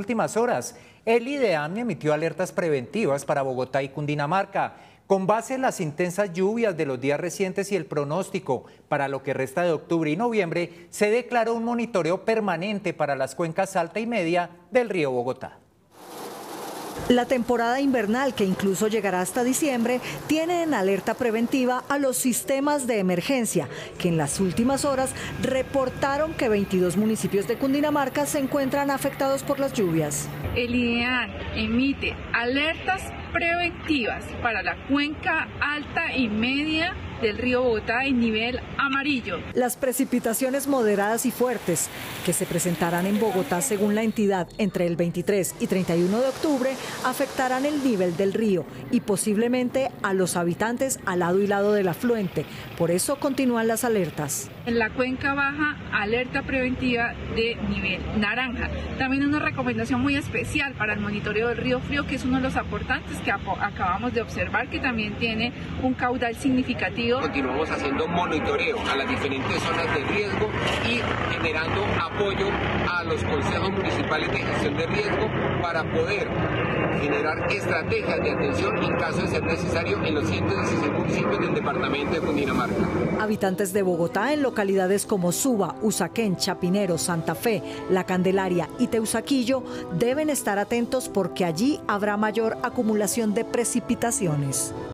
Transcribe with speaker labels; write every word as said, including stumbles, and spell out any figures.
Speaker 1: últimas horas. El IDEAM emitió alertas preventivas para Bogotá y Cundinamarca. Con base en las intensas lluvias de los días recientes y el pronóstico para lo que resta de octubre y noviembre, se declaró un monitoreo permanente para las cuencas alta y media del río Bogotá.
Speaker 2: La temporada invernal, que incluso llegará hasta diciembre, tiene en alerta preventiva a los sistemas de emergencia, que en las últimas horas reportaron que veintidós municipios de Cundinamarca se encuentran afectados por las lluvias.
Speaker 3: El IDEAM emite alertas preventivas para la cuenca alta y media del río Bogotá en nivel amarillo.
Speaker 2: Las precipitaciones moderadas y fuertes que se presentarán en Bogotá, según la entidad, entre el veintitrés y treinta y uno de octubre, afectarán el nivel del río y posiblemente a los habitantes al lado y lado del afluente. Por eso continúan las alertas.
Speaker 3: En la cuenca baja, alerta preventiva de nivel naranja. También una recomendación muy especial para el monitoreo del río Frío, que es uno de los aportantes que acabamos de observar, que también tiene un caudal significativo.
Speaker 4: Continuamos haciendo monitoreo a las diferentes zonas de riesgo y generando apoyo a los consejos municipales de gestión de riesgo para poder generar estrategias de atención en caso de ser necesario en los ciento dieciséis municipios del departamento de Cundinamarca.
Speaker 2: Habitantes de Bogotá en localidades como Suba, Usaquén, Chapinero, Santa Fe, La Candelaria y Teusaquillo deben estar atentos porque allí habrá mayor acumulación de precipitaciones.